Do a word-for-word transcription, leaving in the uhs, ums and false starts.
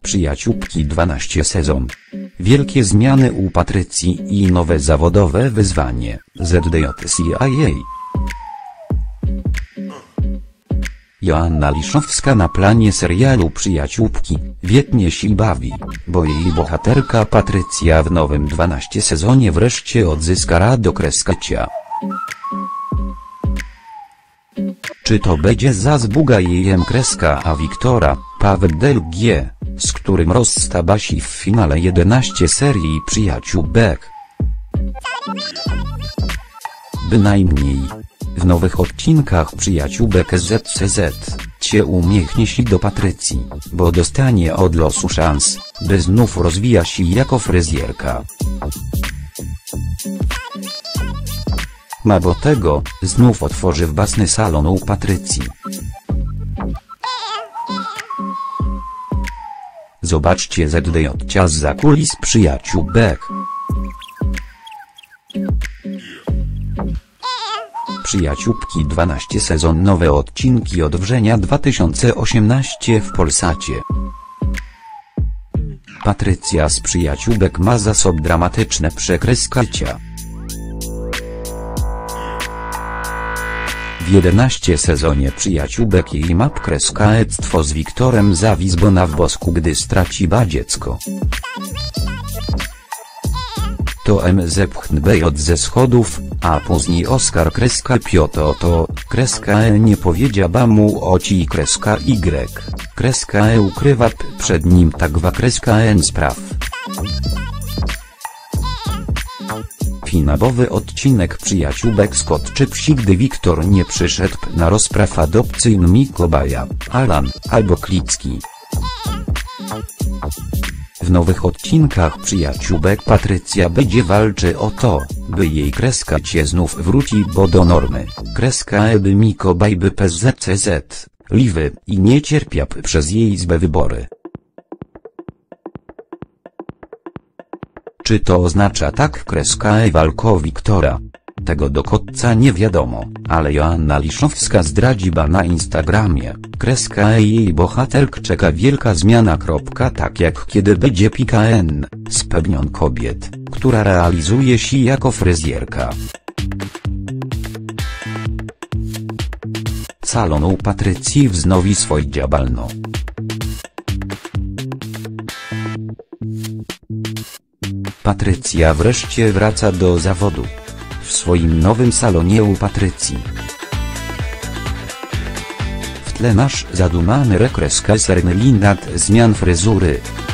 Przyjaciółki dwanaście sezon. Wielkie zmiany u Patrycji i nowe zawodowe wyzwanie, Z D J C I A. Joanna Liszowska na planie serialu Przyjaciółki, świetnie się bawi, bo jej bohaterka Patrycja w nowym dwunastym sezonie wreszcie odzyska radokreskacia. Czy to będzie zazbuga jej kreska a Wiktora, Paweł Del G, z którym rozstabasi w finale jedenaście serii Przyjaciółek? Bynajmniej. W nowych odcinkach Przyjaciółek Z C Z, cie umiechnie się do Patrycji, bo dostanie od losu szans, by znów rozwija się jako fryzjerka. Mało tego, znów otworzy własny salon u Patrycji. Zobaczcie Z D J zza kulis Przyjaciółek. Przyjaciółki dwunasty sezon, nowe odcinki od września dwa tysiące osiemnastego w Polsacie. Patrycja z Przyjaciółek ma za sobą dramatyczne przekreskacia. W jedenastym sezonie Przyjaciółek jej map kreskaectwo z Wiktorem zawis bo na w bosku, gdy straci ba dziecko. To M zepchnął B J ze schodów, a później Oskar kreska Pioto to, kreska E nie powiedziała mu o ci kreska Y, kreska E ukrywa p przed nim takwa kreska N spraw. Finałowy odcinek Przyjaciółek skoczy psi, gdy Wiktor nie przyszedł na rozpraw adopcyjny Mikołaja, Alan, albo Klicki. W nowych odcinkach Przyjaciółek Patrycja będzie walczy o to, by jej kreska cie znów wróci bo do normy, kreska E by Mikołaj by P Z C Z, liwy i nie cierpiał przez jej złe wybory. Czy to oznacza tak kreska E walko Wiktora? Tego do końca nie wiadomo, ale Joanna Liszowska zdradzi ba na Instagramie, kreska E jej bohaterk czeka wielka zmiana. Kropka, tak jak kiedy będzie pika N, spełnion kobiet, która realizuje się jako fryzjerka. Salon u Patrycji wznowi swój działalno. Patrycja wreszcie wraca do zawodu. W swoim nowym salonie u Patrycji. W tle nasz zadumany rekreskaser nad zmian fryzury.